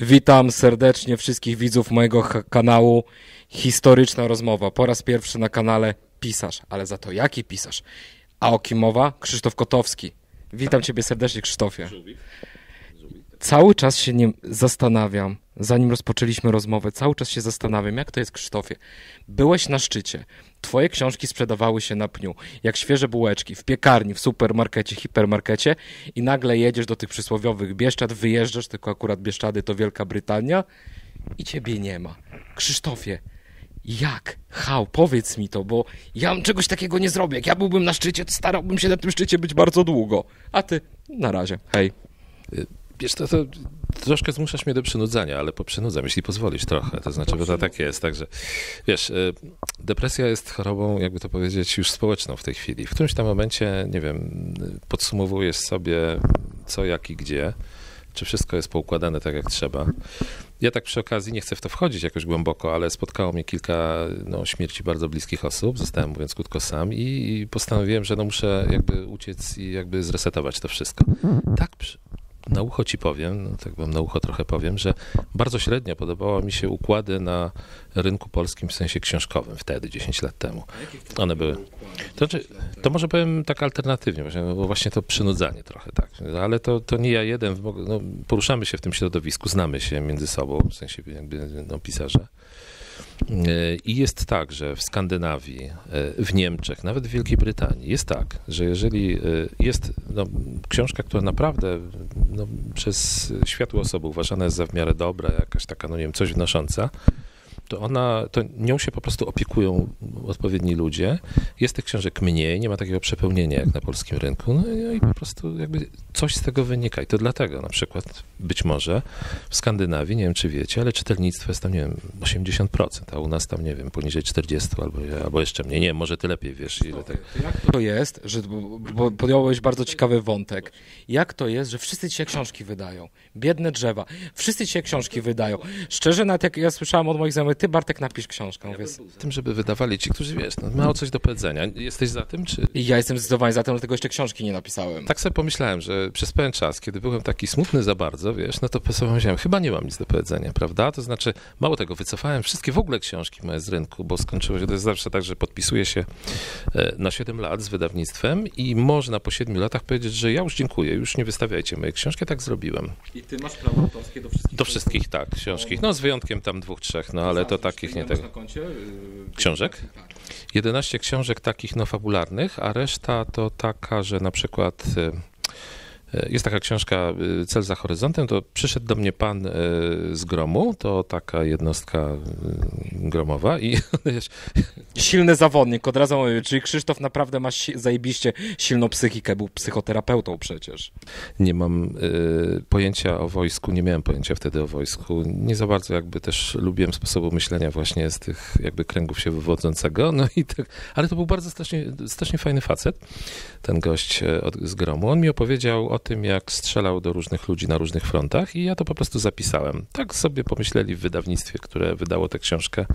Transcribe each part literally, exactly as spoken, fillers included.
Witam serdecznie wszystkich widzów mojego kanału Historyczna Rozmowa. Po raz pierwszy na kanale pisarz, ale za to jaki pisarz? A o kim mowa? Krzysztof Kotowski. Witam Ciebie serdecznie, Krzysztofie. Cały czas się nie zastanawiam, zanim rozpoczęliśmy rozmowę, cały czas się zastanawiam, jak to jest, Krzysztofie. Byłeś na szczycie, twoje książki sprzedawały się na pniu, jak świeże bułeczki, w piekarni, w supermarkecie, hipermarkecie i nagle jedziesz do tych przysłowiowych Bieszczad, wyjeżdżasz, tylko akurat Bieszczady to Wielka Brytania i ciebie nie ma. Krzysztofie, jak? How? Powiedz mi to, bo ja bym czegoś takiego nie zrobię. Jak ja byłbym na szczycie, to starałbym się na tym szczycie być bardzo długo. A ty, na razie, hej. Wiesz, to, to troszkę zmuszasz mnie do przynudzania, ale poprzynudzam, jeśli pozwolisz trochę. To znaczy, bo to tak jest. Także, wiesz, depresja jest chorobą, jakby to powiedzieć, już społeczną w tej chwili. W którymś tam momencie, nie wiem, podsumowujesz sobie co, jak i gdzie, czy wszystko jest poukładane tak, jak trzeba. Ja tak przy okazji nie chcę w to wchodzić jakoś głęboko, ale spotkało mnie kilka no, śmierci bardzo bliskich osób. Zostałem, mówiąc krótko, sam i, i postanowiłem, że no, muszę jakby uciec i jakby zresetować to wszystko. Tak przy... Na ucho ci powiem, no tak wam na ucho trochę powiem, że bardzo średnio podobały mi się układy na rynku polskim w sensie książkowym wtedy, dziesięć lat temu. One były. To, znaczy, to może powiem tak alternatywnie, właśnie, bo właśnie to przynudzanie trochę tak, ale to, to nie ja jeden, no, poruszamy się w tym środowisku, znamy się między sobą, w sensie jakby no, pisarze. I jest tak, że w Skandynawii, w Niemczech, nawet w Wielkiej Brytanii jest tak, że jeżeli jest no, książka, która naprawdę no, przez światłe osoby uważana jest za w miarę dobra, jakaś taka, no nie wiem, coś wnosząca, to ona, to nią się po prostu opiekują odpowiedni ludzie. Jest tych książek mniej, nie ma takiego przepełnienia jak na polskim rynku, no i po prostu jakby coś z tego wynika. I to dlatego na przykład być może w Skandynawii, nie wiem czy wiecie, ale czytelnictwo jest tam, nie wiem, osiemdziesiąt procent, a u nas tam, nie wiem, poniżej czterdzieści albo, albo jeszcze mniej. Nie wiem, może ty lepiej wiesz. Ile tak... Jak to jest, że, bo podjąłeś bardzo ciekawy wątek, jak to jest, że wszyscy dzisiaj książki wydają? Biedne drzewa. Wszyscy dzisiaj książki wydają. Szczerze, nawet jak ja słyszałem od moich znajomych, ty, Bartek, napisz książkę. Mówię, z tym, żeby wydawali ci, którzy, wiesz, no, mają coś do powiedzenia. Jesteś za tym, czy... Ja jestem zdecydowanie za tym, dlatego jeszcze książki nie napisałem. Tak sobie pomyślałem, że przez pewien czas, kiedy byłem taki smutny za bardzo, wiesz, no to sobie pomyślałem, chyba nie mam nic do powiedzenia, prawda? To znaczy, mało tego, wycofałem wszystkie w ogóle książki moje z rynku, bo skończyło się, to jest zawsze tak, że podpisuję się na siedem lat z wydawnictwem i można po siedmiu latach powiedzieć, że ja już dziękuję, już nie wystawiajcie mojej książki, ja tak zrobiłem. I ty masz prawo autorskie do wszystkich? Do wszystkich, tak, książki. No z wyjątkiem tam dwóch, trzech, no ale to takich nie tego. Książek? jedenaście książek takich no fabularnych, a reszta to taka, że na przykład jest taka książka Cel za horyzontem, to przyszedł do mnie pan z gromu, to taka jednostka gromowa i wiesz, silny zawodnik, od razu mówię, czyli Krzysztof naprawdę ma si- zajebiście silną psychikę, był psychoterapeutą przecież. Nie mam y, pojęcia o wojsku, nie miałem pojęcia wtedy o wojsku, nie za bardzo jakby też lubiłem sposobu myślenia właśnie z tych jakby kręgów się wywodzącego, no i tak, ale to był bardzo strasznie, strasznie fajny facet, ten gość od, z gromu, on mi opowiedział o tym, jak strzelał do różnych ludzi na różnych frontach i ja to po prostu zapisałem. Tak sobie pomyśleli w wydawnictwie, które wydało tę książkę,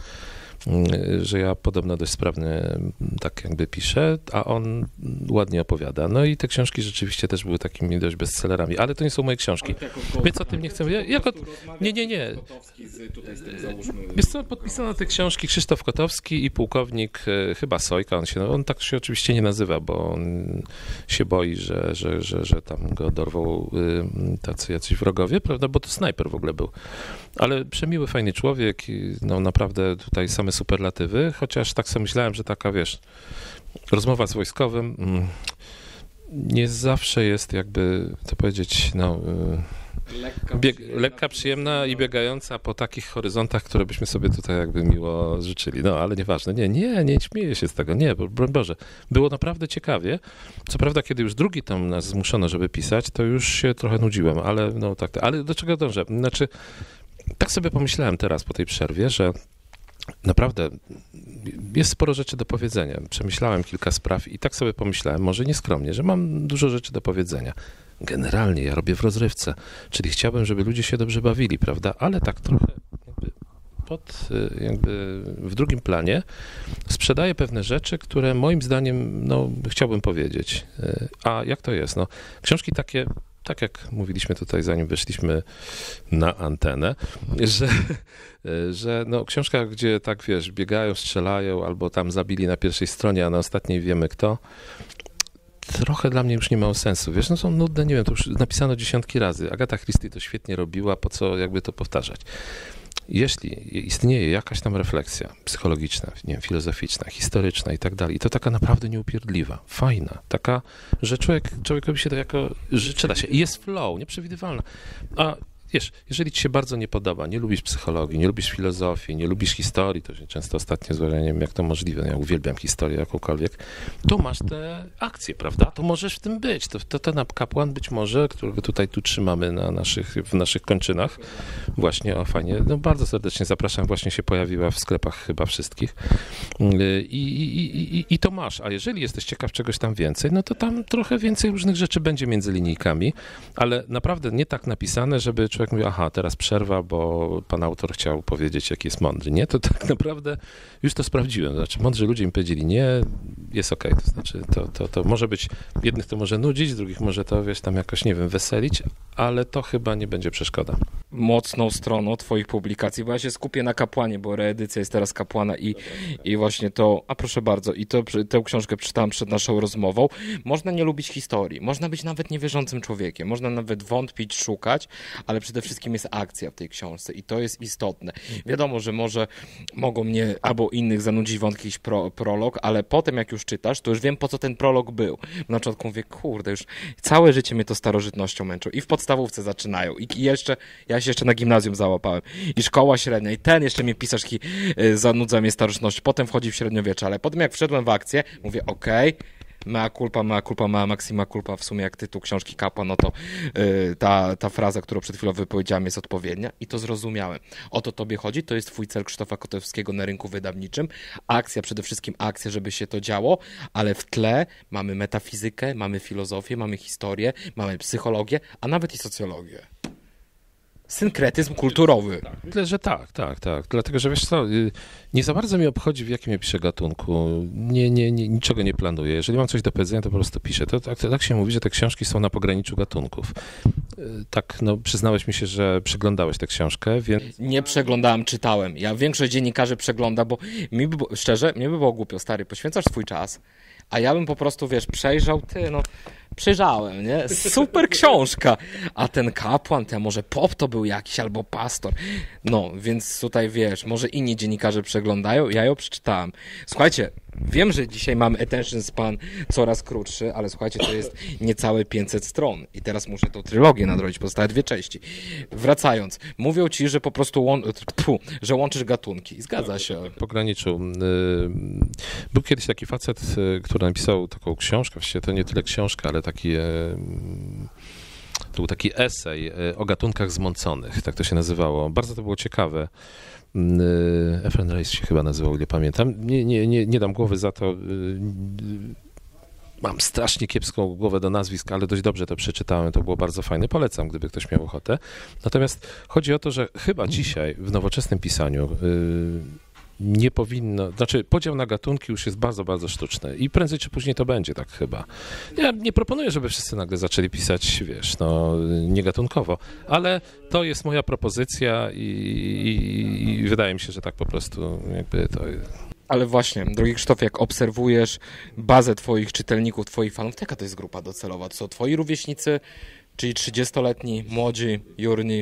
że ja podobno dość sprawnie tak jakby piszę, a on ładnie opowiada. No i te książki rzeczywiście też były takimi dość bestsellerami, ale to nie są moje książki. Więc o tym nie chcę... Ja, jako... Nie, nie, nie. Jest co, podpisano te książki Krzysztof Kotowski i pułkownik chyba Sojka. On, się, no, on tak się oczywiście nie nazywa, bo on się boi, że, że, że, że tam go dorwą tacy jacyś wrogowie, prawda? Bo to snajper w ogóle był. Ale przemiły, fajny człowiek i no naprawdę tutaj same superlatywy, chociaż tak sobie myślałem, że taka, wiesz, rozmowa z wojskowym nie zawsze jest jakby, to powiedzieć, no... Lekka, bieg, przyjemna, lekka, przyjemna i biegająca po takich horyzontach, które byśmy sobie tutaj jakby miło życzyli. No, ale nieważne. Nie, nie, nie śmieję się z tego. Nie, broń Boże. Było naprawdę ciekawie. Co prawda, kiedy już drugi tom nas zmuszono, żeby pisać, to już się trochę nudziłem, ale no tak. Ale do czego dążę? Znaczy, tak sobie pomyślałem teraz po tej przerwie, że naprawdę jest sporo rzeczy do powiedzenia. Przemyślałem kilka spraw i tak sobie pomyślałem, może nieskromnie, że mam dużo rzeczy do powiedzenia. Generalnie ja robię w rozrywce, czyli chciałbym, żeby ludzie się dobrze bawili, prawda? Ale tak trochę jakby pod, jakby w drugim planie sprzedaję pewne rzeczy, które moim zdaniem, no, chciałbym powiedzieć. A jak to jest? No, książki takie tak jak mówiliśmy tutaj, zanim weszliśmy na antenę, że, że no, książka, gdzie tak wiesz, biegają, strzelają, albo tam zabili na pierwszej stronie, a na ostatniej wiemy kto, trochę dla mnie już nie miało sensu. Wiesz, no są nudne, nie wiem, to już napisano dziesiątki razy. Agatha Christie to świetnie robiła, po co jakby to powtarzać. Jeśli istnieje jakaś tam refleksja psychologiczna, nie wiem, filozoficzna, historyczna i tak dalej, i to taka naprawdę nieupierdliwa, fajna, taka, że człowiek, człowiekowi się to jako, że czyta się i jest flow, nieprzewidywalna. A wiesz, jeżeli ci się bardzo nie podoba, nie lubisz psychologii, nie lubisz filozofii, nie lubisz historii, to się często ostatnio zwłaszcza, nie wiem, jak to możliwe, ja uwielbiam historię jakąkolwiek, to masz te akcje, prawda? To możesz w tym być. To, to ten kapłan być może, którego tutaj tu trzymamy na naszych, w naszych kończynach, właśnie, o fajnie, no bardzo serdecznie zapraszam, właśnie się pojawiła w sklepach chyba wszystkich i, i, i, i to masz. A jeżeli jesteś ciekaw czegoś tam więcej, no to tam trochę więcej różnych rzeczy będzie między linijkami, ale naprawdę nie tak napisane, żeby człowiek mówi, aha, teraz przerwa, bo pan autor chciał powiedzieć, jaki jest mądry. Nie, to tak naprawdę już to sprawdziłem. Znaczy, mądrzy ludzie mi powiedzieli, nie, jest okej. Okay. To znaczy, to, to, to może być, jednych to może nudzić, drugich może to, wiesz, tam jakoś, nie wiem, weselić, ale to chyba nie będzie przeszkoda. Mocną stroną twoich publikacji, bo ja się skupię na Kapłanie, bo reedycja jest teraz Kapłana i, i właśnie to, a proszę bardzo, i to, tę książkę przeczytałem przed naszą rozmową. Można nie lubić historii, można być nawet niewierzącym człowiekiem, można nawet wątpić, szukać, ale przede wszystkim jest akcja w tej książce i to jest istotne. Wiadomo, że może mogą mnie albo innych zanudzić wątki jakiś pro, prolog, ale potem jak już czytasz, to już wiem, po co ten prolog był. Na początku mówię, kurde, już całe życie mnie to starożytnością męczą i w podstawówce zaczynają i jeszcze, ja się jeszcze na gimnazjum załapałem i szkoła średnia i ten jeszcze mnie pisarz yy, zanudza mnie starożytnością, potem wchodzi w średniowiecze, ale potem jak wszedłem w akcję, mówię, okej, okay, mea culpa, mea culpa, mea maxima culpa, w sumie jak tytuł książki Kapłan, no to yy, ta, ta fraza, którą przed chwilą wypowiedziałem, jest odpowiednia i to zrozumiałem. O to tobie chodzi, to jest twój cel Krzysztofa Kotowskiego na rynku wydawniczym. Akcja, przede wszystkim akcja, żeby się to działo, ale w tle mamy metafizykę, mamy filozofię, mamy historię, mamy psychologię, a nawet i socjologię. Synkretyzm kulturowy. Tyle, że tak, tak, tak. Dlatego, że wiesz co, nie za bardzo mi obchodzi, w jakim ja piszę gatunku. Nie, nie, nie, niczego nie planuję. Jeżeli mam coś do powiedzenia, to po prostu piszę. To, tak, to, tak się mówi, że te książki są na pograniczu gatunków. Tak, no przyznałeś mi się, że przeglądałeś tę książkę, więc... Nie przeglądałem, czytałem. Ja większość dziennikarzy przegląda, bo mi by było, szczerze, mnie by było głupio, stary, poświęcasz swój czas, a ja bym po prostu, wiesz, przejrzał, ty, no... Przejrzałem, nie? Super książka. A ten kapłan, to może pop to był jakiś, albo pastor. No, więc tutaj wiesz, może inni dziennikarze przeglądają, ja ją przeczytałem. Słuchajcie, wiem, że dzisiaj mamy attention span coraz krótszy, ale słuchajcie, to jest niecałe pięćset stron. I teraz muszę tą trylogię nadrobić, pozostałe dwie części. Wracając, mówią ci, że po prostu łą... Tfu, że łączysz gatunki. Zgadza się. Po graniczu. Był kiedyś taki facet, który napisał taką książkę, właściwie to nie tyle książka, ale taki, to był taki esej o gatunkach zmąconych, tak to się nazywało. Bardzo to było ciekawe. Efren Reis się chyba nazywał, ile pamiętam. Nie, nie, nie, nie dam głowy za to. Mam strasznie kiepską głowę do nazwisk, ale dość dobrze to przeczytałem, to było bardzo fajne. Polecam, gdyby ktoś miał ochotę. Natomiast chodzi o to, że chyba dzisiaj w nowoczesnym pisaniu nie powinno, znaczy podział na gatunki już jest bardzo, bardzo sztuczny i prędzej czy później to będzie tak chyba. Ja nie proponuję, żeby wszyscy nagle zaczęli pisać, wiesz, no niegatunkowo, ale to jest moja propozycja i, i, i wydaje mi się, że tak po prostu jakby to... Ale właśnie, drogi Krzysztof, jak obserwujesz bazę twoich czytelników, twoich fanów, to jaka to jest grupa docelowa? To są twoi rówieśnicy, czyli trzydziestoletni, młodzi, jurni?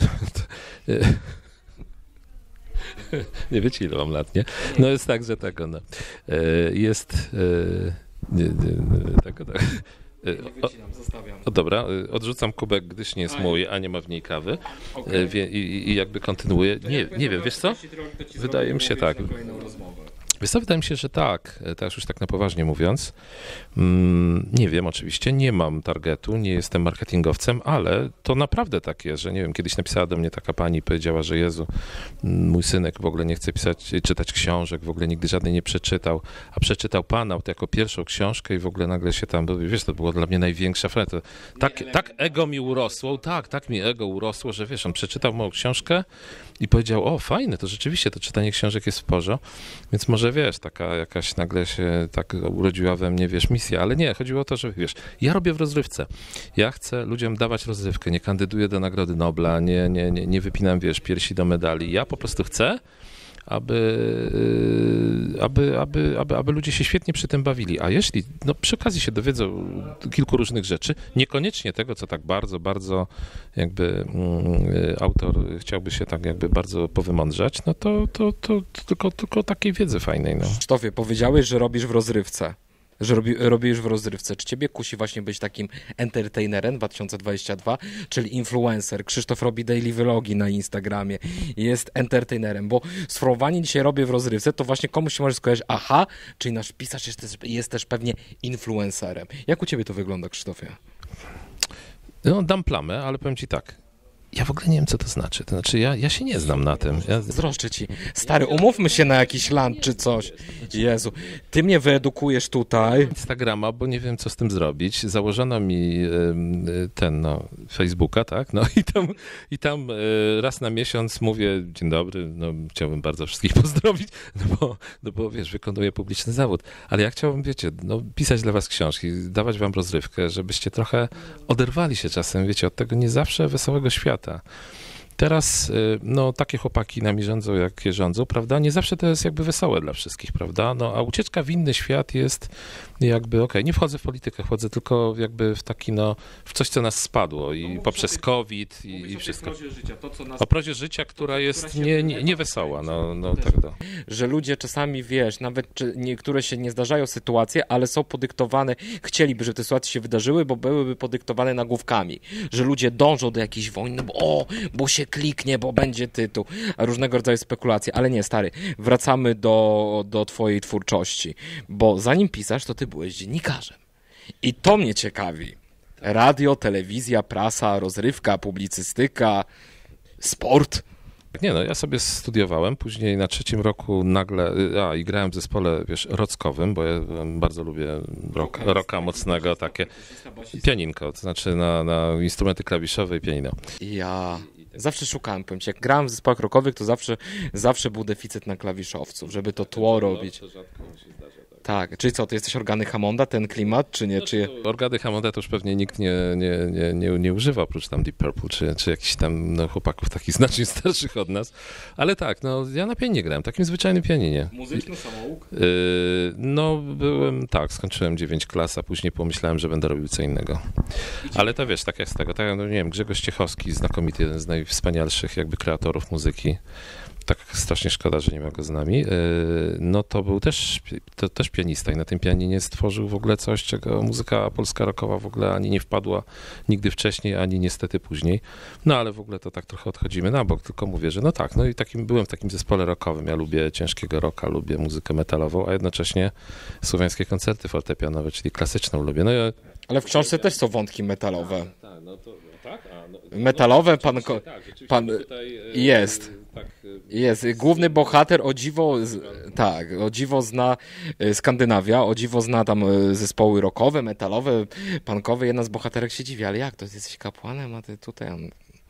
Nie wiecie, ile mam lat, nie? No jest tak, że tak, no. Jest... Nie, nie, tak, tak. O, o, dobra, odrzucam kubek, gdyż nie jest mój, a nie ma w niej kawy. Okay. I, i, I jakby kontynuuję. Nie, nie wiem, wiesz co? Wydaje mi się tak. Wiesz co, wydaje mi się, że tak, teraz już tak na poważnie mówiąc, mm, nie wiem oczywiście, nie mam targetu, nie jestem marketingowcem, ale to naprawdę tak jest, że nie wiem, kiedyś napisała do mnie taka pani i powiedziała, że Jezu, mój synek w ogóle nie chce pisać, czytać książek, w ogóle nigdy żadnej nie przeczytał, a przeczytał Pana to jako pierwszą książkę i w ogóle nagle się tam, wiesz, to było dla mnie największa freta. Tak, tak ego mi urosło, tak, tak mi ego urosło, że wiesz, on przeczytał moją książkę i powiedział, o fajne, to rzeczywiście to czytanie książek jest w porządku, więc może może wiesz, taka jakaś nagle się tak urodziła we mnie, wiesz, misja, ale nie, chodziło o to, że wiesz, ja robię w rozrywce. Ja chcę ludziom dawać rozrywkę, nie kandyduję do Nagrody Nobla, nie, nie, nie, nie wypinam, wiesz, piersi do medali. Ja po prostu chcę, aby, aby, aby, aby, aby ludzie się świetnie przy tym bawili. A jeśli no, przy okazji się dowiedzą kilku różnych rzeczy, niekoniecznie tego, co tak bardzo, bardzo jakby mm, autor chciałby się tak jakby bardzo powymądrzać, no to, to, to, to tylko, tylko takiej wiedzy fajnej. No. Krzysztofie, powiedziałeś, że robisz w rozrywce. Że robi, robisz w rozrywce. Czy ciebie kusi właśnie być takim entertainerem dwa tysiące dwudziestym drugim, czyli influencer? Krzysztof robi daily vlogi na Instagramie, jest entertainerem, bo sformułowanie dzisiaj robię w rozrywce, to właśnie komuś się może skojarzyć, aha, czyli nasz pisarz jest też, jest też pewnie influencerem. Jak u ciebie to wygląda, Krzysztofie? No, dam plamę, ale powiem ci tak. Ja w ogóle nie wiem, co to znaczy. To znaczy, ja, ja się nie znam na tym. Ja... Zroszczę ci. Stary, umówmy się na jakiś lunch czy coś. Jezu, ty mnie wyedukujesz tutaj. Instagrama, bo nie wiem, co z tym zrobić. Założono mi ten, no, Facebooka, tak? No i tam, i tam raz na miesiąc mówię, dzień dobry, no chciałbym bardzo wszystkich pozdrowić, no bo, no bo wiesz, wykonuję publiczny zawód. Ale ja chciałbym, wiecie, no, pisać dla was książki, dawać wam rozrywkę, żebyście trochę oderwali się czasem, wiecie, od tego nie zawsze wesołego świata. Teraz no, takie chłopaki nami rządzą, jak je rządzą, prawda? Nie zawsze to jest jakby wesołe dla wszystkich, prawda? No, a ucieczka w inny świat jest jakby, okej, okay, nie wchodzę w politykę, wchodzę tylko jakby w taki, no, w coś, co nas spadło i no, poprzez sobie, COVID i, i wszystko. O prozie życia, to, co nas... O prozie życia, która jest która nie, nie, nie wesoła, no, no tak to. Że ludzie czasami, wiesz, nawet czy niektóre się nie zdarzają sytuacje, ale są podyktowane, chcieliby, żeby te sytuacje się wydarzyły, bo byłyby podyktowane nagłówkami, że ludzie dążą do jakiejś wojny, bo o, bo się kliknie, bo będzie tytuł, a różnego rodzaju spekulacje, ale nie, stary, wracamy do, do twojej twórczości, bo zanim pisarz, to ty byłeś dziennikarzem. I to mnie ciekawi. Radio, telewizja, prasa, rozrywka, publicystyka, sport. Nie no, ja sobie studiowałem, później na trzecim roku nagle, a i grałem w zespole, wiesz, rockowym, bo ja bardzo lubię rock, rocka mocnego, takie pianinko, to znaczy na, na instrumenty klawiszowe i pianino. Ja zawsze szukałem, powiem ci, jak grałem w zespołach rockowych, to zawsze, zawsze był deficyt na klawiszowców, żeby to tło robić. Tak, czyli co, ty jesteś organy Hammonda, ten klimat, czy nie? No, czy... Organy Hammonda to już pewnie nikt nie, nie, nie, nie, nie, nie używa, oprócz tam Deep Purple, czy, czy jakichś tam no, chłopaków takich znacznie starszych od nas. Ale tak, no ja na pianinie grałem, takim zwyczajnym pianinie. Muzyczny samouk? Yy, no byłem, tak, skończyłem dziewięć klas, a później pomyślałem, że będę robił co innego. Ale to wiesz, tak jak z tego, tak, no nie wiem, Grzegorz Ciechowski, znakomity, jeden z najwspanialszych jakby kreatorów muzyki. Tak strasznie szkoda, że nie ma go z nami. No to był też, to też pianista i na tym pianinie stworzył w ogóle coś, czego muzyka polska rockowa w ogóle ani nie wpadła nigdy wcześniej, ani niestety później. No ale w ogóle to tak trochę odchodzimy na bok, tylko mówię, że no tak, no i takim, byłem w takim zespole rockowym. Ja lubię ciężkiego rocka, lubię muzykę metalową, a jednocześnie słowiańskie koncerty fortepianowe, czyli klasyczną lubię. No ja... Ale w książce też są wątki metalowe. Tak, no to, no tak? A, no, metalowe, no, pan, ko- tak, pan tutaj, jest. Tak, jest. Główny bohater o dziwo, z, tak, o dziwo zna Skandynawia, o dziwo zna tam zespoły rockowe, metalowe, punkowe. Jedna z bohaterek się dziwi, ale jak to, ty jesteś kapłanem, a ty tutaj... On...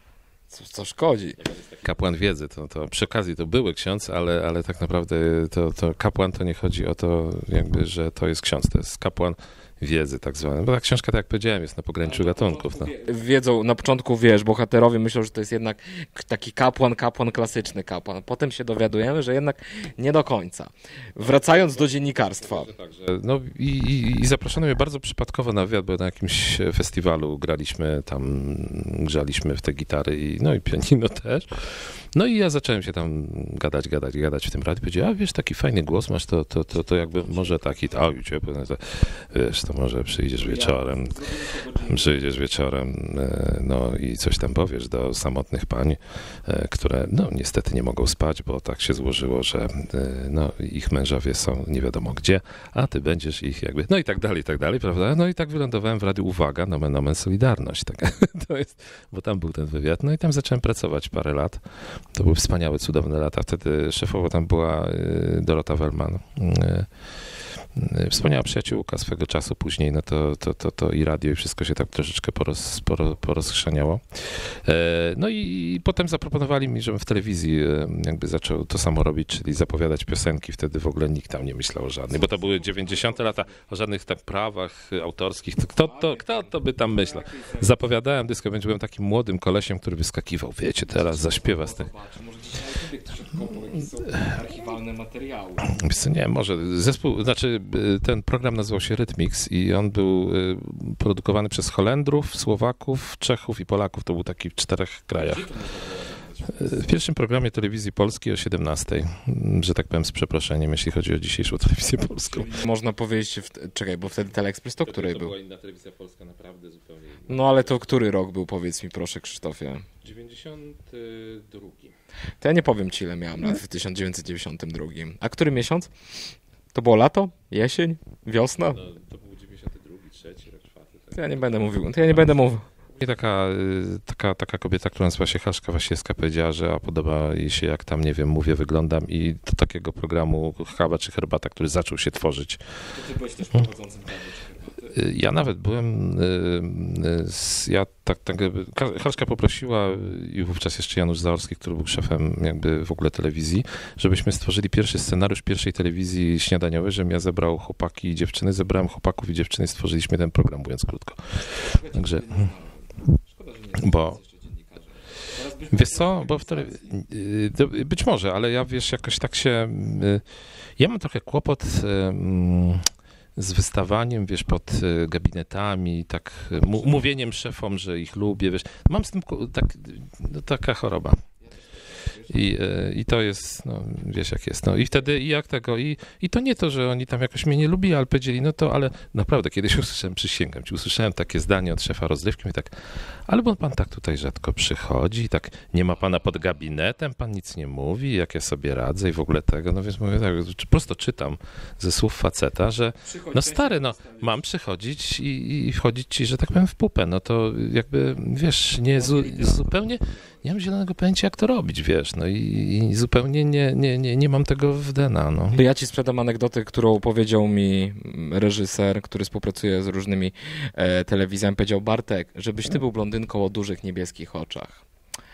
Co, co szkodzi. Kapłan wiedzy, to, to przy okazji to były ksiądz, ale, ale tak naprawdę to, to kapłan to nie chodzi o to, jakby, że to jest ksiądz, to jest kapłan wiedzy tak zwany. Bo ta książka, tak jak powiedziałem, jest na pograniczu gatunków. No. Wiedzą, na początku wiesz, bohaterowie myślą, że to jest jednak taki kapłan, kapłan klasyczny kapłan. Potem się dowiadujemy, że jednak nie do końca. Wracając do dziennikarstwa. No i, i, i zaproszono mnie bardzo przypadkowo na wywiad, bo na jakimś festiwalu graliśmy tam, grzaliśmy w te gitary i no i pianino też. No i ja zacząłem się tam gadać, gadać, gadać w tym radiu. Powiedział, a wiesz, taki fajny głos masz, to, to, to, to jakby może taki, a ciepły, to, wiesz, to może przyjdziesz wieczorem, przyjdziesz wieczorem, no i coś tam powiesz do samotnych pań, które no niestety nie mogą spać, bo tak się złożyło, że no ich mężowie są nie wiadomo gdzie, a ty będziesz ich jakby, no i tak dalej, i tak dalej, prawda? No i tak wylądowałem w radiu, uwaga, nomen nomen Solidarność, tak, to jest, bo tam był ten wywiad, no i tam zacząłem pracować parę lat. To były wspaniałe, cudowne lata. Wtedy szefowo tam była Dorota Wellman. Wspaniała przyjaciółka swego czasu później, no to, to, to, to i radio i wszystko się tak troszeczkę poroz, poro, porozchrzaniało. No i, i potem zaproponowali mi, żebym w telewizji jakby zaczął to samo robić, czyli zapowiadać piosenki. Wtedy w ogóle nikt tam nie myślał o żadnych, bo to były dziewięćdziesiąte lata, o żadnych tak prawach autorskich. Kto to, kto to by tam myślał? Zapowiadałem dysko, więc byłem takim młodym kolesiem, który wyskakiwał, wiecie, teraz zaśpiewa z tych... Archiwalne materiały. Nie, może. Zespół, znaczy ten program nazywał się Rytmix i on był produkowany przez Holendrów, Słowaków, Czechów i Polaków. To był taki w czterech krajach. W pierwszym programie telewizji polskiej o siedemnastej, że tak powiem z przeproszeniem, jeśli chodzi o dzisiejszą telewizję polską. Można powiedzieć, w... czekaj, bo wtedy Teleekspres to której był? To była inna telewizja polska, naprawdę zupełnie inna. No ale to który rok był, powiedz mi proszę, Krzysztofie? dziewięćdziesiąty drugi. To ja nie powiem ci, ile miałem lat w tysiąc dziewięćset dziewięćdziesiątym drugim. A który miesiąc? To było lato? Jesień? Wiosna? No, to był dziewięćdziesiąty drugi, trzeci, rok czwarty. Tak. To ja nie będę mówił, to ja nie będę mówił. I taka, taka, taka kobieta, która nazywa się Haszka Wasiewska, powiedziała, że a podoba jej się, jak tam, nie wiem, mówię, wyglądam i do takiego programu Kawa czy Herbata, który zaczął się tworzyć. To ty byłeś też prowadzącym Kawy czy Herbaty? Ja nawet byłem, ja tak, tak Haszka poprosiła i wówczas jeszcze Janusz Zaorski, który był szefem jakby w ogóle telewizji, żebyśmy stworzyli pierwszy scenariusz pierwszej telewizji śniadaniowej, żebym ja zebrał chłopaki i dziewczyny, zebrałem chłopaków i dziewczyny i stworzyliśmy ten program, mówiąc krótko. Także... Bo wiesz co, bo w tele... być może, ale ja wiesz, jakoś tak się, ja mam trochę kłopot z wystawaniem, wiesz, pod gabinetami, tak mówieniem szefom, że ich lubię, wiesz, mam z tym tak, no, taka choroba. I, I to jest, no wiesz jak jest, no i wtedy i jak tego, i, i to nie to, że oni tam jakoś mnie nie lubili, ale powiedzieli, no to, ale naprawdę kiedyś usłyszałem, przysięgam ci, usłyszałem takie zdanie od szefa rozrywki i tak, ale bo pan tak tutaj rzadko przychodzi, tak nie ma pana pod gabinetem, pan nic nie mówi, jak ja sobie radzę i w ogóle tego, no więc mówię tak, prosto czytam ze słów faceta, że no stary, no mam przychodzić i, i wchodzić ci, że tak powiem, w pupę, no to jakby, wiesz, nie zu, zupełnie, nie mam zielonego pojęcia, jak to robić, wiesz, no i, i zupełnie nie, nie, nie, nie mam tego w D N A, no. Ja ci sprzedam anegdotę, którą powiedział mi reżyser, który współpracuje z różnymi e, telewizjami, powiedział: Bartek, żebyś ty był blondynką o dużych niebieskich oczach.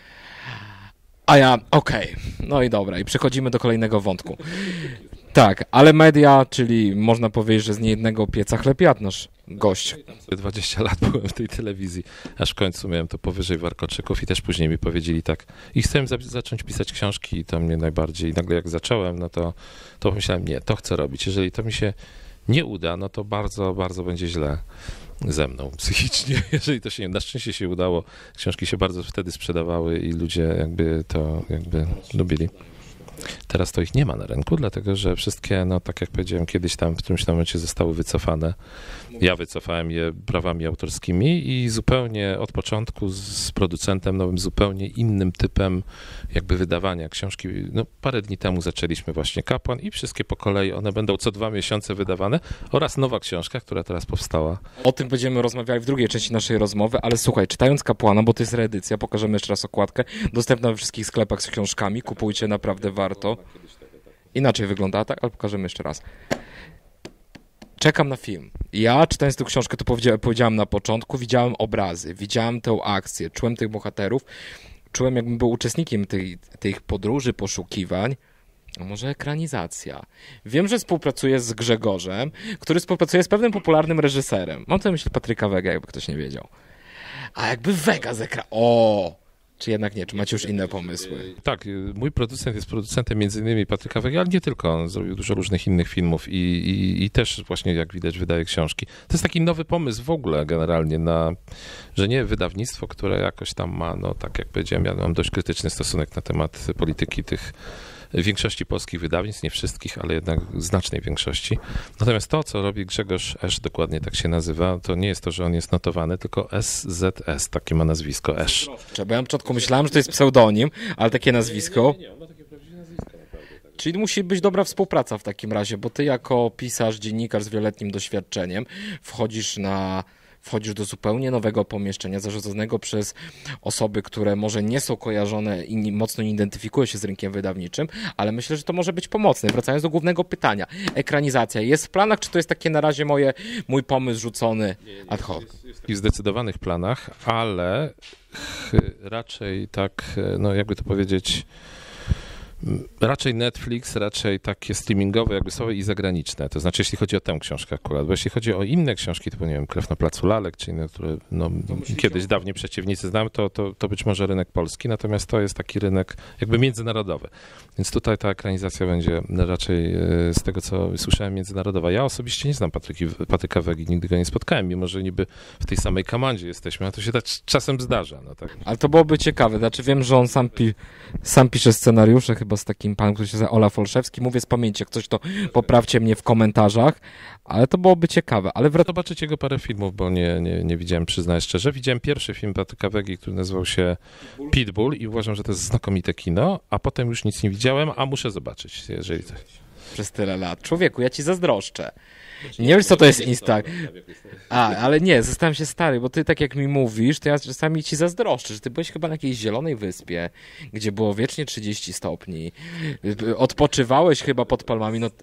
A ja, okej, okay. No i dobra, i przechodzimy do kolejnego wątku. Tak, ale media, czyli można powiedzieć, że z niejednego pieca chleb jadł nasz gość. dwadzieścia lat byłem w tej telewizji, aż w końcu miałem to powyżej warkoczyków i też później mi powiedzieli tak, i chcę zacząć pisać książki i to mnie najbardziej, i nagle jak zacząłem, no to, to pomyślałem, nie, to chcę robić. Jeżeli to mi się nie uda, no to bardzo, bardzo będzie źle ze mną psychicznie, jeżeli to się nie, na szczęście się udało, książki się bardzo wtedy sprzedawały i ludzie jakby to jakby lubili. Teraz to ich nie ma na rynku, dlatego że wszystkie, no tak jak powiedziałem kiedyś tam, w którymś momencie zostały wycofane. Ja wycofałem je prawami autorskimi i zupełnie od początku z producentem nowym, zupełnie innym typem jakby wydawania książki. No parę dni temu zaczęliśmy właśnie Kapłan i wszystkie po kolei, one będą co dwa miesiące wydawane oraz nowa książka, która teraz powstała. O tym będziemy rozmawiali w drugiej części naszej rozmowy, ale słuchaj, czytając Kapłana, bo to jest reedycja, pokażemy jeszcze raz okładkę, dostępna we wszystkich sklepach z książkami, kupujcie, naprawdę warto. Inaczej wygląda, tak? Ale pokażemy jeszcze raz. Czekam na film. Ja, czytając tę książkę, to powiedziałem na początku, widziałem obrazy, widziałem tę akcję, czułem tych bohaterów, czułem, jakbym był uczestnikiem tej, tych podróży, poszukiwań. A może ekranizacja? Wiem, że współpracuję z Grzegorzem, który współpracuje z pewnym popularnym reżyserem. Mam tu na myśli Patryka Wega, jakby ktoś nie wiedział. A jakby Wega z ekra... O! Czy jednak nie? Czy macie już inne pomysły? Tak, mój producent jest producentem między innymi Patryka Wegi, ale nie tylko. On zrobił dużo różnych innych filmów i, i, i też właśnie, jak widać, wydaje książki. To jest taki nowy pomysł w ogóle generalnie na, że nie wydawnictwo, które jakoś tam ma, no tak jak powiedziałem, ja mam dość krytyczny stosunek na temat polityki tych większości polskich wydawnictw, nie wszystkich, ale jednak znacznej większości. Natomiast to, co robi Grzegorz Esz, dokładnie tak się nazywa, to nie jest to, że on jest notowany, tylko S Z S, takie ma nazwisko, Esz. Bo ja na początku myślałem, że to jest pseudonim, ale takie nazwisko... Nie, nie, nie, on ma takie prawdziwe nazwisko naprawdę. Tak. Czyli musi być dobra współpraca w takim razie, bo ty jako pisarz, dziennikarz z wieloletnim doświadczeniem wchodzisz na wchodzisz do zupełnie nowego pomieszczenia zarządzanego przez osoby, które może nie są kojarzone i nie, mocno nie identyfikują się z rynkiem wydawniczym, ale myślę, że to może być pomocne. Wracając do głównego pytania. Ekranizacja jest w planach, czy to jest takie na razie moje, mój pomysł rzucony ad hoc? Jest, jest w takich zdecydowanych planach, ale raczej tak, no jakby to powiedzieć, raczej Netflix, raczej takie streamingowe jakby są i zagraniczne. To znaczy, jeśli chodzi o tę książkę akurat, bo jeśli chodzi o inne książki, typu, nie wiem, Krew na placu lalek, czy inne, które no, kiedyś dawniej przeciwnicy znam, to, to, to być może rynek polski, natomiast to jest taki rynek jakby międzynarodowy. Więc tutaj ta ekranizacja będzie raczej z tego, co słyszałem, międzynarodowa. Ja osobiście nie znam Patryki, Patryka Wegi, nigdy go nie spotkałem, mimo że niby w tej samej komandzie jesteśmy, a to się tak czasem zdarza. No tak. Ale to byłoby ciekawe, znaczy wiem, że on sam, pi sam pisze scenariusze, chyba z takim panem, który się nazywa Olaf Olszewski. Mówię z pamięci, jak coś to poprawcie mnie w komentarzach, ale to byłoby ciekawe. Ale wrac- Zobaczyć jego parę filmów, bo nie, nie, nie widziałem, przyznaję szczerze. Widziałem pierwszy film Patryka Wegi, który nazywał się Pitbull i uważam, że to jest znakomite kino, a potem już nic nie widziałem, a muszę zobaczyć, jeżeli to... Przez tyle lat. Człowieku, ja ci zazdroszczę. Nie wiesz, co to jest Insta. A, ale nie, zostałem się stary, bo ty tak jak mi mówisz, to ja czasami ci zazdroszczę, że ty byłeś chyba na jakiejś zielonej wyspie, gdzie było wiecznie trzydzieści stopni. Odpoczywałeś chyba pod palmami. No...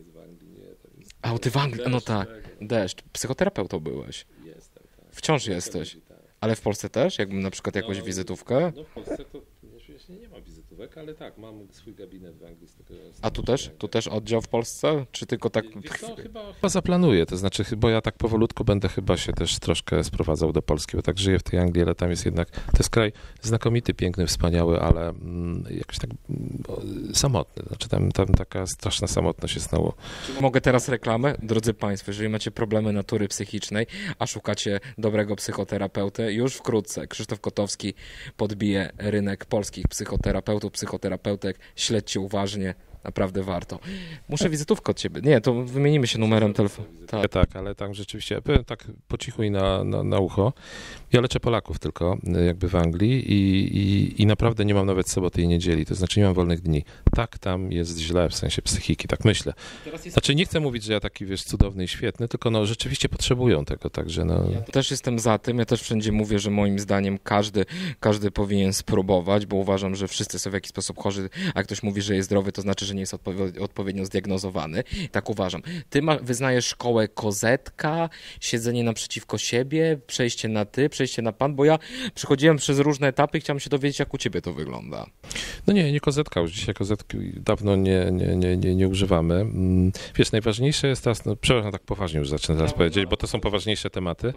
A, ty w Anglii, no tak. Deszcz. Psychoterapeutą byłeś. Wciąż jesteś. Ale w Polsce też? Jakbym na przykład jakąś wizytówkę? No w Polsce to nie ma wizytówek, ale tak, mam swój gabinet w Anglii. Z tego, z A tu też? Tu też oddział w Polsce? Czy tylko tak... No, chyba, chyba zaplanuję, to znaczy, bo ja tak powolutku będę chyba się też troszkę sprowadzał do Polski, bo tak żyję w tej Anglii, ale tam jest jednak, to jest kraj znakomity, piękny, wspaniały, ale mm, jakoś tak mm, samotny, znaczy tam, tam taka straszna samotność jest znowu. Mogę teraz reklamę? Drodzy Państwo, jeżeli macie problemy natury psychicznej, a szukacie dobrego psychoterapeuty, już wkrótce Krzysztof Kotowski podbije rynek polskich psychoterapeutów, psychoterapeutek, śledźcie uważnie. Naprawdę warto. Muszę wizytówkę od ciebie. Nie, to wymienimy się numerem telefonu. Tak. tak, ale tam rzeczywiście, powiem tak po cichu i na, na, na ucho. Ja leczę Polaków tylko jakby w Anglii i, i, i naprawdę nie mam nawet soboty i niedzieli, to znaczy nie mam wolnych dni. Tak, tam jest źle w sensie psychiki, tak myślę. Znaczy nie chcę mówić, że ja taki, wiesz, cudowny i świetny, tylko no rzeczywiście potrzebują tego, także no. Ja też jestem za tym, ja też wszędzie mówię, że moim zdaniem każdy, każdy powinien spróbować, bo uważam, że wszyscy są w jakiś sposób chorzy, a jak ktoś mówi, że jest zdrowy, to znaczy, że nie jest odpowi- odpowiednio zdiagnozowany. Tak uważam. Ty ma, wyznajesz szkołę kozetka, siedzenie naprzeciwko siebie, przejście na ty, przejście na pan, bo ja przechodziłem przez różne etapy i chciałem się dowiedzieć, jak u ciebie to wygląda. No nie, nie kozetka, już dzisiaj kozetki dawno nie, nie, nie, nie, nie używamy. Wiesz, najważniejsze jest teraz, no przepraszam, tak poważnie już zacznę teraz powiedzieć, bo to są poważniejsze tematy.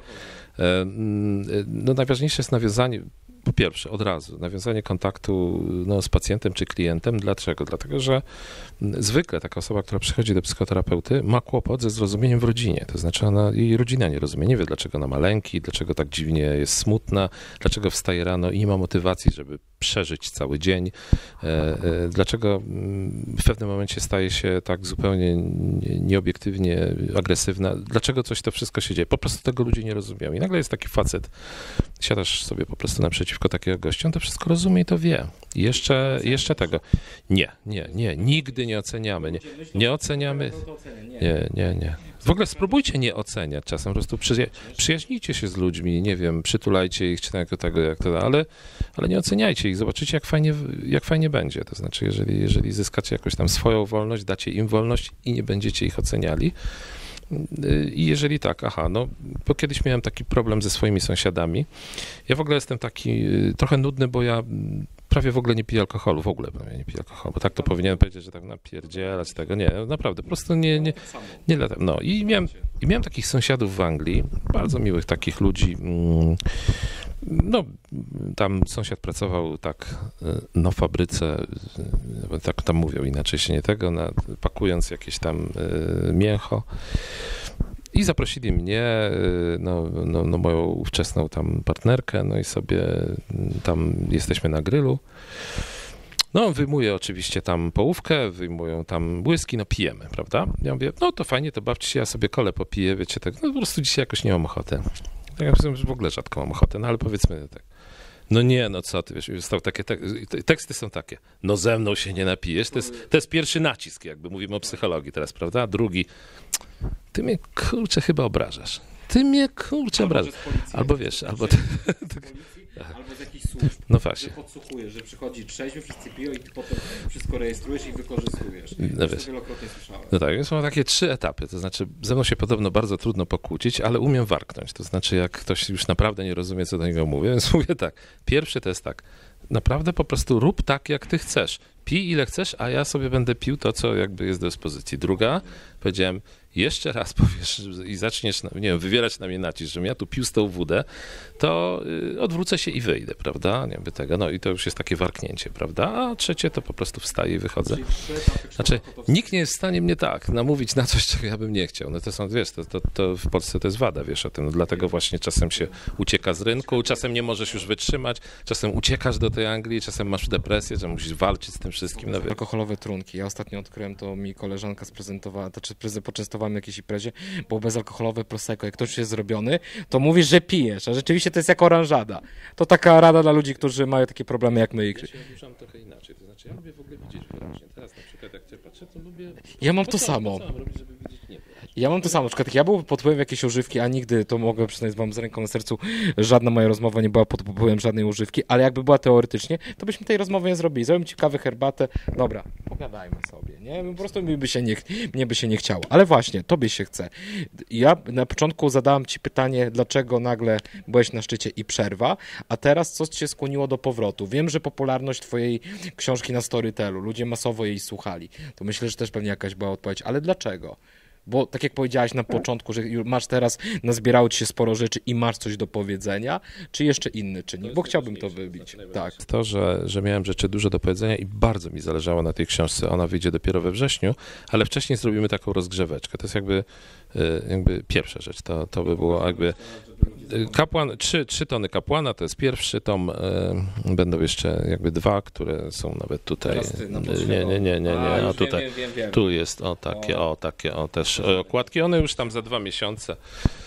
No najważniejsze jest nawiązanie, po pierwsze, od razu, nawiązanie kontaktu no, z pacjentem czy klientem. Dlaczego? Dlatego, że zwykle taka osoba, która przychodzi do psychoterapeuty, ma kłopot ze zrozumieniem w rodzinie. To znaczy ona, jej rodzina nie rozumie, nie wie, dlaczego ona ma lęki, dlaczego tak dziwnie jest smutna, dlaczego wstaje rano i nie ma motywacji, żeby przeżyć cały dzień, dlaczego w pewnym momencie staje się tak zupełnie nieobiektywnie agresywna, dlaczego coś to wszystko się dzieje. Po prostu tego ludzie nie rozumieją. I nagle jest taki facet, siadasz sobie po prostu naprzeciwko takiego gościa, on to wszystko rozumie i to wie. I jeszcze, jeszcze tego. Nie, nie, nie, nigdy nie oceniamy. Nie, nie oceniamy. Nie, nie, nie. W ogóle spróbujcie nie oceniać czasem, po prostu przyja- przyjaźnijcie się z ludźmi, nie wiem, przytulajcie ich, czy tak tego, jak to, ale, ale nie oceniajcie ich, zobaczycie, jak fajnie, jak fajnie będzie. To znaczy, jeżeli, jeżeli zyskacie jakoś tam swoją wolność, dacie im wolność i nie będziecie ich oceniali. I jeżeli tak, aha, no, bo kiedyś miałem taki problem ze swoimi sąsiadami. Ja w ogóle jestem taki trochę nudny, bo ja prawie w ogóle nie piję alkoholu, w ogóle prawie nie piję alkoholu, bo tak to powinienem powiedzieć, że tak napierdzielać tego. Nie, naprawdę, po prostu nie, nie, nie latam. No i miałem, i miałem takich sąsiadów w Anglii, bardzo miłych takich ludzi. No, tam sąsiad pracował tak na fabryce, tak tam mówią, inaczej się nie tego, na, pakując jakieś tam mięcho. I zaprosili mnie, no, no, no moją ówczesną tam partnerkę, no i sobie tam jesteśmy na grillu. No, wyjmuję oczywiście tam połówkę, wyjmują tam whisky, no pijemy, prawda? Ja mówię, no to fajnie, to bawcie się, ja sobie kole popiję, wiecie, tak, no po prostu dzisiaj jakoś nie mam ochoty. Tak, ja w ogóle rzadko mam ochotę, no ale powiedzmy tak. No nie, no co ty, wiesz, stał takie tek- teksty są takie, no ze mną się nie napijesz, to jest, to jest pierwszy nacisk, jakby mówimy o psychologii teraz, prawda? Drugi, ty mnie, kurczę, chyba obrażasz. ty mnie, kurczę, Albo, brat. że z policji, Albo wiesz, albo... z policji, albo z jakichś służb, No właśnie. że podsłuchujesz, że przychodzi trzeźwy, wszyscy piją i ty potem wszystko rejestrujesz i wykorzystujesz. No To wiesz. wielokrotnie słyszałem. No tak, są takie trzy etapy, to znaczy ze mną się podobno bardzo trudno pokłócić, ale umiem warknąć, to znaczy jak ktoś już naprawdę nie rozumie, co do niego mówię, więc mówię tak, pierwszy to jest tak, naprawdę po prostu rób tak, jak ty chcesz, pij ile chcesz, a ja sobie będę pił to, co jakby jest do dyspozycji. Druga, powiedziałem, jeszcze raz powiesz i zaczniesz, nie wiem, wywierać na mnie nacisk, żebym ja tu pił z tą wódę, to y, odwrócę się i wyjdę, prawda? Nie by tego, no i to już jest takie warknięcie, prawda? A trzecie to po prostu wstaję i wychodzę. Znaczy, nikt nie jest w stanie mnie tak namówić na coś, czego ja bym nie chciał. No to są, wiesz, to, to, to w Polsce to jest wada, wiesz o tym. No dlatego właśnie czasem się ucieka z rynku, czasem nie możesz już wytrzymać, czasem uciekasz do tej Anglii, czasem masz depresję, że musisz walczyć z tym wszystkim. No, alkoholowe trunki. Ja ostatnio odkryłem, to mi koleżanka sprezentowała, to czy preze- poczęstowała mnie jakiejś imprezie, bo bezalkoholowe prosecco, jak ktoś już jest zrobiony, to mówisz, że pijesz, a rzeczywiście to jest jak oranżada. To taka rada dla ludzi, którzy mają takie problemy jak my. Ja się odruszam trochę inaczej, to znaczy ja lubię w ogóle widzieć wyraźnie. Teraz na przykład jak cię patrzę, to lubię... Ja mam to po co, samo. Po co mam robić, żeby widzieć nie wyraźnie? Ja mam to samo, na przykład jak ja byłem pod wpływem jakiejś używki, a nigdy, to mogę przyznać wam z ręką na sercu, żadna moja rozmowa nie była pod wpływem żadnej używki, ale jakby była teoretycznie, to byśmy tej rozmowy nie zrobili. Zrobimy ci kawę, herbatę, dobra, pogadajmy sobie, nie? Po prostu mi by się nie, mnie by się nie chciało, ale właśnie, tobie się chce. Ja na początku zadałem ci pytanie, dlaczego nagle byłeś na szczycie i przerwa, a teraz co cię skłoniło do powrotu? Wiem, że popularność twojej książki na Storytelu, ludzie masowo jej słuchali, to myślę, że też pewnie jakaś była odpowiedź, ale dlaczego? Bo tak jak powiedziałaś na początku, że masz teraz, nazbierało ci się sporo rzeczy i masz coś do powiedzenia, czy jeszcze inny czynnik? Bo chciałbym to wybić. Tak. To, że, że miałem rzeczy dużo do powiedzenia i bardzo mi zależało na tej książce. Ona wyjdzie dopiero we wrześniu, ale wcześniej zrobimy taką rozgrzeweczkę. To jest jakby, jakby pierwsza rzecz. To, to by było jakby... Kapłan, trzy, trzy tony kapłana, to jest pierwszy tom, y, będą jeszcze jakby dwa, które są nawet tutaj. Nie, nie, nie, nie, nie, a tutaj, wiem, wiem, wiem. tu jest, o takie, o takie, o też okładki, one już tam za dwa miesiące.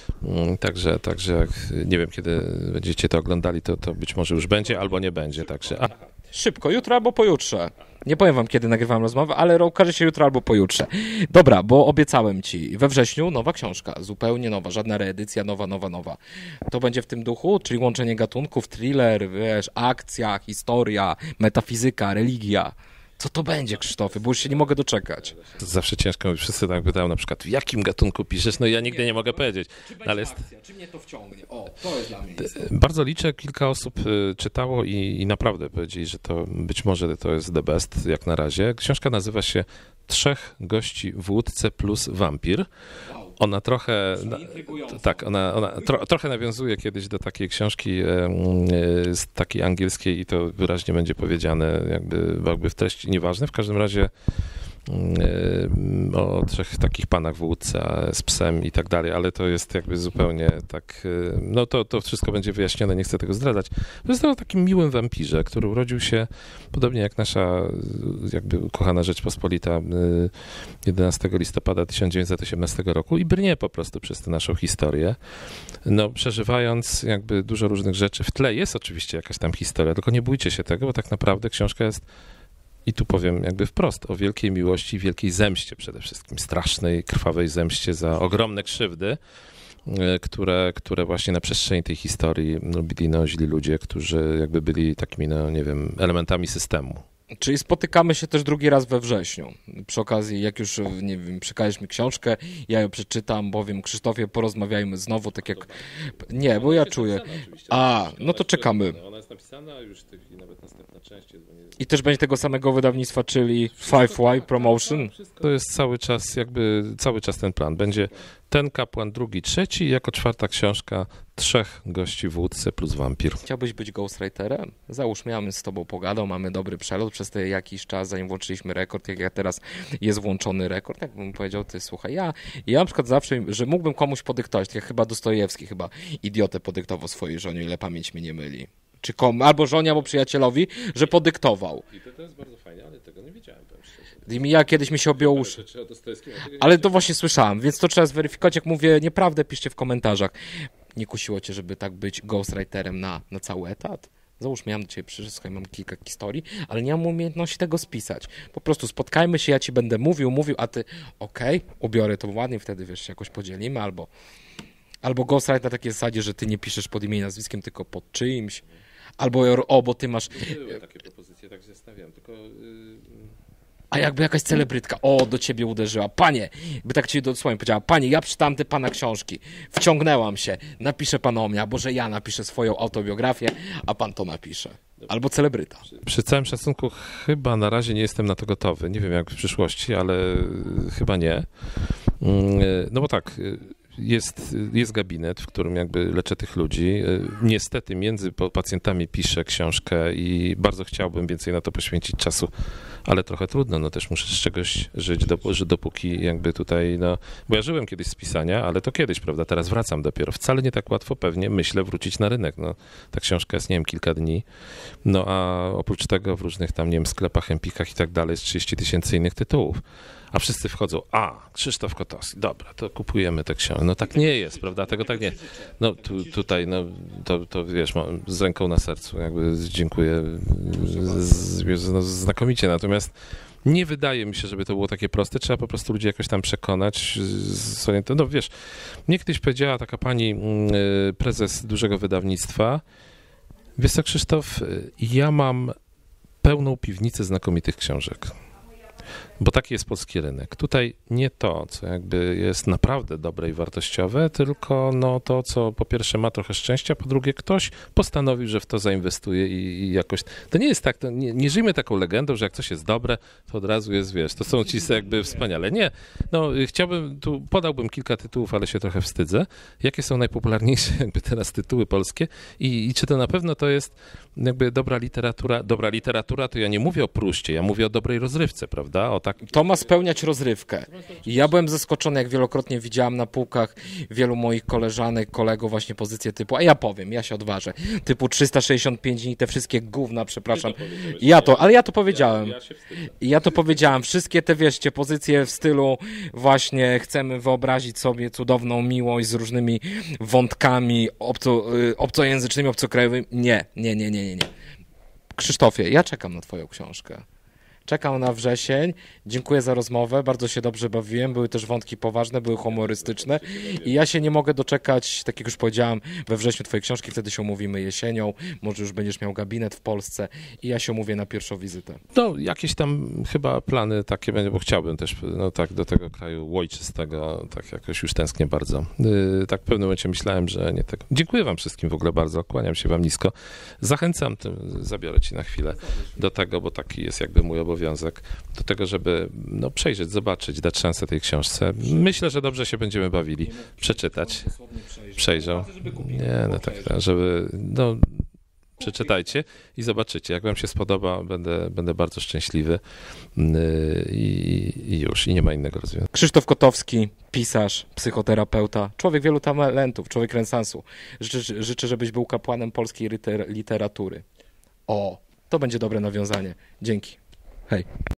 Także, także jak, nie wiem, kiedy będziecie to oglądali, to, to być może już będzie, albo nie będzie, także. A. Szybko, jutro albo pojutrze. Nie powiem wam, kiedy nagrywam rozmowę, ale okaże się jutro albo pojutrze. Dobra, bo obiecałem ci. We wrześniu nowa książka, zupełnie nowa, żadna reedycja, nowa, nowa, nowa. To będzie w tym duchu, czyli łączenie gatunków, thriller, wiesz, akcja, historia, metafizyka, religia. Co to będzie, Krzysztofie, bo już się nie mogę doczekać. Zawsze ciężko, wszyscy tak pytają na przykład, w jakim gatunku piszesz? No ja nigdy nie, nie mogę powiedzieć. Czy będzie ale jest... akcja, czy mnie to wciągnie? O, to jest dla mnie istotne. Bardzo liczę, kilka osób czytało i, i naprawdę powiedzieli, że to być może to jest the best jak na razie. Książka nazywa się Trzech gości w łódce plus wampir. Ona trochę, tak, ona, ona tro, trochę nawiązuje kiedyś do takiej książki e, e, z takiej angielskiej i to wyraźnie będzie powiedziane jakby, jakby w treści, nieważne, w każdym razie e, o trzech takich panach w łódce z psem i tak dalej, ale to jest jakby zupełnie tak, e, no to, to wszystko będzie wyjaśnione, nie chcę tego zdradzać. To jest o takim miłym wampirze, który urodził się podobnie jak nasza jakby ukochana Rzeczpospolita jedenastego listopada tysiąc dziewięćset osiemnastego roku i brnie po prostu przez tę naszą historię, no przeżywając jakby dużo różnych rzeczy. W tle jest oczywiście jakaś tam historia, tylko nie bójcie się tego, bo tak naprawdę książka jest, i tu powiem jakby wprost, o wielkiej miłości, wielkiej zemście przede wszystkim, strasznej, krwawej zemście za ogromne krzywdy, które, które właśnie na przestrzeni tej historii robili no, źli ludzie, którzy jakby byli takimi, no nie wiem, elementami systemu. Czyli spotykamy się też drugi raz we wrześniu. Przy okazji, jak już, nie wiem, przekazałeś mi książkę, ja ją przeczytam, bowiem Krzysztofie, porozmawiajmy znowu, tak jak... Nie, bo ja czuję... A, no to czekamy. Ona jest napisana już w tej chwili, nawet następna część jest. I też będzie tego samego wydawnictwa, czyli Five Y Promotion. To jest cały czas, jakby cały czas ten plan. Będzie ten kapłan, drugi, trzeci i jako czwarta książka trzech gości w łódce plus wampir. Chciałbyś być ghostwriterem? Załóżmy, ja bym z tobą pogadał, mamy dobry przelot przez ten jakiś czas, zanim włączyliśmy rekord, jak ja teraz jest włączony rekord, jak bym powiedział, ty słuchaj, ja, ja na przykład zawsze, że mógłbym komuś podyktować, tak jak chyba Dostojewski, chyba idiotę podyktował swojej żonie, ile pamięć mnie nie myli. Czy komu, albo żonie, albo przyjacielowi, że podyktował. I to, to jest bardzo fajne, ale tego nie wiedziałem. I ja kiedyś mi się objął uszy. Ale to właśnie słyszałem, więc to trzeba zweryfikować. Jak mówię nieprawdę, piszcie w komentarzach. Nie kusiło cię, żeby tak być ghostwriterem na, na cały etat? Załóżmy, ja mam do ciebie przyszedł, mam kilka historii, ale nie mam umiejętności tego spisać. Po prostu spotkajmy się, ja ci będę mówił, mówił, a ty okej, okay, ubiorę to ładnie, wtedy wiesz, się jakoś podzielimy albo... Albo ghostwrite na takiej zasadzie, że ty nie piszesz pod imię i nazwiskiem, tylko pod czyimś. Albo o, bo ty masz... Były takie propozycje, tak zastanawiam, tylko... Yy... A jakby jakaś celebrytka, o, do ciebie uderzyła. Panie, by tak ci dosłownie powiedziała, panie, ja przeczytałam te pana książki, wciągnęłam się, napiszę pan o mnie, albo że ja napiszę swoją autobiografię, a pan to napisze. Albo celebryta. Przy całym szacunku chyba na razie nie jestem na to gotowy. Nie wiem jak w przyszłości, ale chyba nie. No bo tak, jest, jest gabinet, w którym jakby leczę tych ludzi. Niestety między pacjentami piszę książkę i bardzo chciałbym więcej na to poświęcić czasu, ale trochę trudno, no też muszę z czegoś żyć, że dopóki jakby tutaj, no, bo ja żyłem kiedyś z pisania, ale to kiedyś, prawda, teraz wracam dopiero. Wcale nie tak łatwo pewnie, myślę, wrócić na rynek, no. Ta książka jest, nie wiem, kilka dni, no a oprócz tego w różnych tam, nie wiem, sklepach, empikach i tak dalej jest trzydzieści tysięcy innych tytułów. A wszyscy wchodzą, a, Krzysztof Kotowski, dobra, to kupujemy tę książkę. No tak nie jest, prawda, tego tak nie. No tu, tutaj, no to, to wiesz, mam z ręką na sercu, jakby dziękuję z, no, znakomicie, natomiast nie wydaje mi się, żeby to było takie proste, trzeba po prostu ludzi jakoś tam przekonać, zorientować. No wiesz, mnie kiedyś powiedziała taka pani prezes dużego wydawnictwa, wiesz co, Krzysztof, ja mam pełną piwnicę znakomitych książek. Bo taki jest polski rynek. Tutaj nie to, co jakby jest naprawdę dobre i wartościowe, tylko no to, co po pierwsze ma trochę szczęścia, po drugie ktoś postanowił, że w to zainwestuje i, i jakoś... To nie jest tak, to nie, nie żyjmy taką legendą, że jak coś jest dobre, to od razu jest, wiesz, to są ci jakby wspaniale. Nie, no chciałbym, tu podałbym kilka tytułów, ale się trochę wstydzę. Jakie są najpopularniejsze jakby teraz tytuły polskie i, i czy to na pewno to jest jakby dobra literatura? Dobra literatura, to ja nie mówię o Pruście, ja mówię o dobrej rozrywce, prawda? O tak... To ma spełniać rozrywkę. I ja byłem zaskoczony, jak wielokrotnie widziałam na półkach wielu moich koleżanek, kolegów właśnie pozycje typu, a ja powiem, ja się odważę, typu trzysta sześćdziesiąt pięć dni, te wszystkie gówna, przepraszam. Ja to, ale ja to powiedziałem. I ja to powiedziałem. Wszystkie te, wierzcie, pozycje w stylu właśnie chcemy wyobrazić sobie cudowną miłość z różnymi wątkami obco, obcojęzycznymi, obcokrajowymi. Nie, nie, nie, nie, nie, nie. Krzysztofie, ja czekam na twoją książkę. Czekam na wrzesień. Dziękuję za rozmowę. Bardzo się dobrze bawiłem. Były też wątki poważne, były humorystyczne. I ja się nie mogę doczekać, tak jak już powiedziałem, we wrześniu twojej książki. Wtedy się umówimy jesienią. Może już będziesz miał gabinet w Polsce. I ja się umówię na pierwszą wizytę. No, jakieś tam chyba plany takie będzie, bo chciałbym też, no tak, do tego kraju ojczystego, tak jakoś już tęsknię bardzo. Yy, tak w pewnym momencie myślałem, że nie tego. Dziękuję wam wszystkim w ogóle bardzo. Kłaniam się wam nisko. Zachęcam, zabiorę ci na chwilę do tego, bo taki jest jakby mój obowiązek. Obowiązek do tego, żeby no, przejrzeć, zobaczyć, dać szansę tej książce. Myślę, że dobrze się będziemy bawili. Przeczytać. Przejrzą. Nie, no tak, żeby... No, przeczytajcie i zobaczycie. Jak wam się spodoba, będę, będę bardzo szczęśliwy i, i już. I nie ma innego rozwiązania. Krzysztof Kotowski, pisarz, psychoterapeuta, człowiek wielu talentów, człowiek renesansu. Życzę, życzę, żebyś był kapłanem polskiej liter- literatury. O, to będzie dobre nawiązanie. Dzięki. Hej.